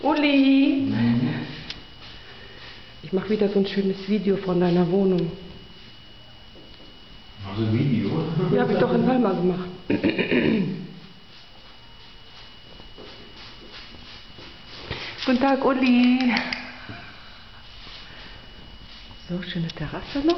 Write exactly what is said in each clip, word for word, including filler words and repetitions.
Uli! Mhm. Ich mache wieder so ein schönes Video von deiner Wohnung. Also ein Video? Ja, habe ich doch in Weimar gemacht. Guten Tag, Uli. So, schöne Terrasse noch.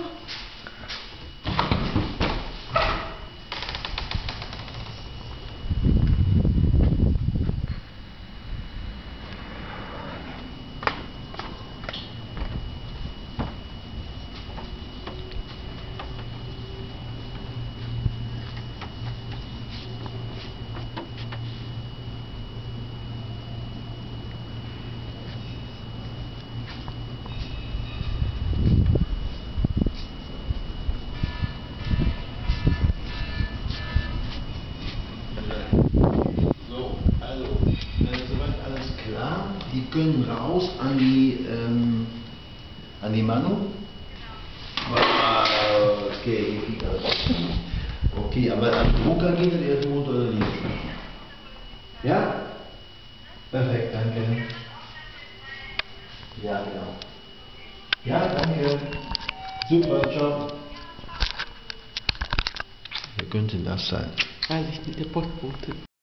Klar, die können raus an die, ähm, an die Manu. Okay, okay, aber an den Drucker geht es erst Motor oder nicht? Ja? Perfekt, danke. Ja, genau. Ja, danke. Super, ciao. Wer könnte das sein? Weiß ich nicht, der Postbote.